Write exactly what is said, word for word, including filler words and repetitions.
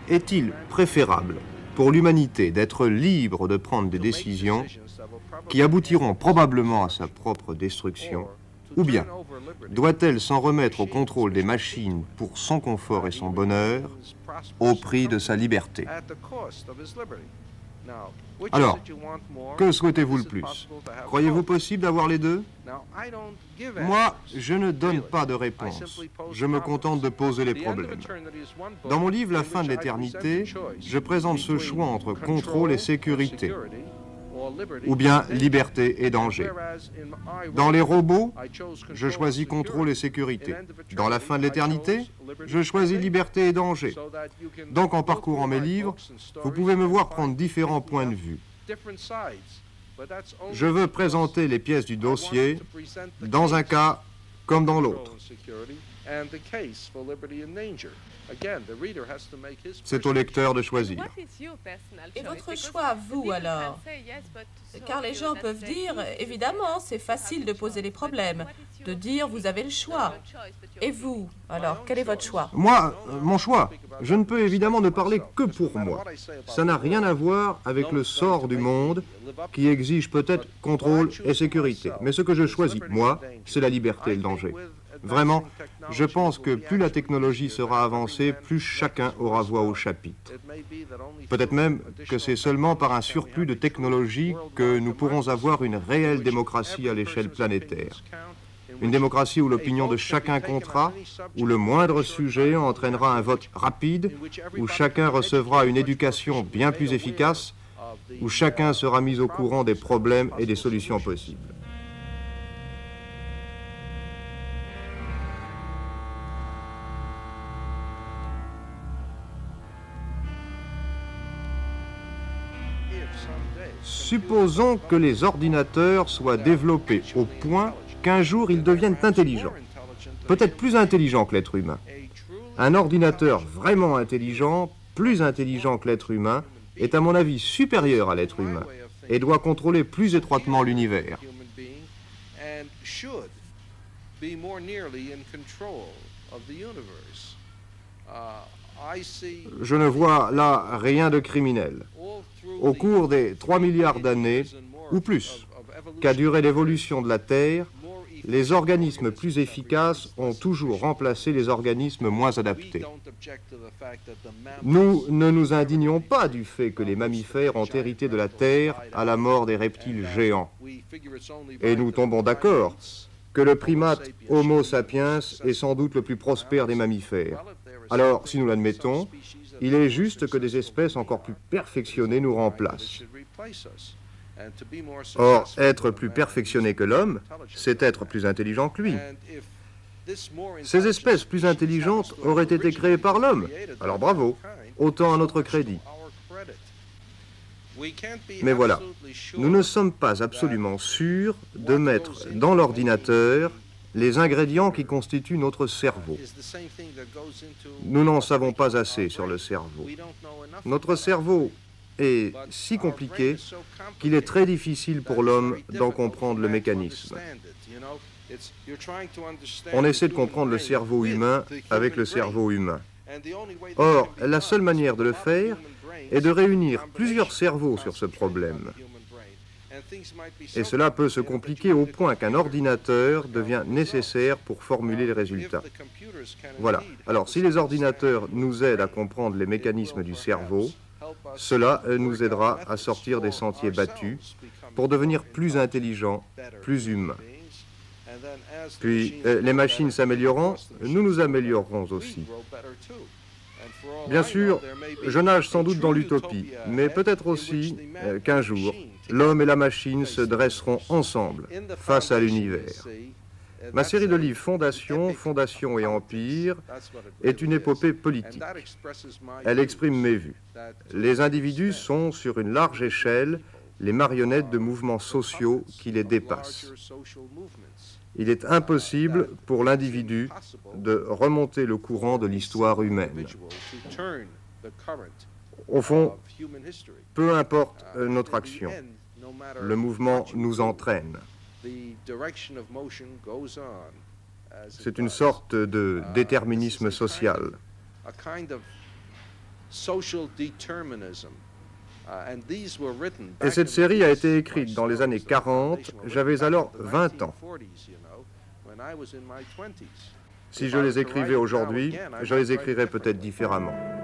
Est-il préférable pour l'humanité d'être libre de prendre des décisions qui aboutiront probablement à sa propre destruction, ou bien doit-elle s'en remettre au contrôle des machines pour son confort et son bonheur, au prix de sa liberté? Alors, que souhaitez-vous le plus? Croyez-vous possible d'avoir les deux? Moi, je ne donne pas de réponse. Je me contente de poser les problèmes. Dans mon livre « La fin de l'éternité », je présente ce choix entre contrôle et sécurité, ou bien liberté et danger. Dans les robots, je choisis contrôle et sécurité. Dans la fin de l'éternité, je choisis liberté et danger. Donc en parcourant mes livres, vous pouvez me voir prendre différents points de vue. Je veux présenter les pièces du dossier dans un cas comme dans l'autre. C'est au lecteur de choisir. Et votre choix à vous, alors? Car les gens peuvent dire, évidemment, c'est facile de poser les problèmes, de dire, vous avez le choix. Et vous, alors, quel est votre choix? Moi, euh, mon choix, je ne peux évidemment ne parler que pour moi. Ça n'a rien à voir avec le sort du monde qui exige peut-être contrôle et sécurité. Mais ce que je choisis, moi, c'est la liberté et le danger. Vraiment, je pense que plus la technologie sera avancée, plus chacun aura voix au chapitre. Peut-être même que c'est seulement par un surplus de technologie que nous pourrons avoir une réelle démocratie à l'échelle planétaire. Une démocratie où l'opinion de chacun comptera, où le moindre sujet entraînera un vote rapide, où chacun recevra une éducation bien plus efficace, où chacun sera mis au courant des problèmes et des solutions possibles. Supposons que les ordinateurs soient développés au point qu'un jour ils deviennent intelligents, peut-être plus intelligents que l'être humain. Un ordinateur vraiment intelligent, plus intelligent que l'être humain, est à mon avis supérieur à l'être humain et doit contrôler plus étroitement l'univers. Je ne vois là rien de criminel. Au cours des trois milliards d'années, ou plus, qu'a duré l'évolution de la Terre, les organismes plus efficaces ont toujours remplacé les organismes moins adaptés. Nous ne nous indignons pas du fait que les mammifères ont hérité de la Terre à la mort des reptiles géants. Et nous tombons d'accord que le primate Homo sapiens est sans doute le plus prospère des mammifères. Alors, si nous l'admettons, il est juste que des espèces encore plus perfectionnées nous remplacent. Or, être plus perfectionné que l'homme, c'est être plus intelligent que lui. Ces espèces plus intelligentes auraient été créées par l'homme. Alors bravo, autant à notre crédit. Mais voilà, nous ne sommes pas absolument sûrs de mettre dans l'ordinateur les ingrédients qui constituent notre cerveau. Nous n'en savons pas assez sur le cerveau. Notre cerveau est si compliqué qu'il est très difficile pour l'homme d'en comprendre le mécanisme. On essaie de comprendre le cerveau humain avec le cerveau humain. Or, la seule manière de le faire est de réunir plusieurs cerveaux sur ce problème. Et cela peut se compliquer au point qu'un ordinateur devient nécessaire pour formuler les résultats. Voilà. Alors, si les ordinateurs nous aident à comprendre les mécanismes du cerveau, cela nous aidera à sortir des sentiers battus pour devenir plus intelligents, plus humains. Puis, les machines s'améliorant, nous nous améliorerons aussi. Bien sûr, je nage sans doute dans l'utopie, mais peut-être aussi qu'un jour, l'homme et la machine se dresseront ensemble face à l'univers. Ma série de livres Fondation, Fondation et Empire est une épopée politique. Elle exprime mes vues. Les individus sont, sur une large échelle, les marionnettes de mouvements sociaux qui les dépassent. Il est impossible pour l'individu de remonter le courant de l'histoire humaine. Au fond, peu importe notre action, le mouvement nous entraîne. C'est une sorte de déterminisme social. Et cette série a été écrite dans les années quarante, j'avais alors vingt ans. Si je les écrivais aujourd'hui, je les écrirais peut-être différemment.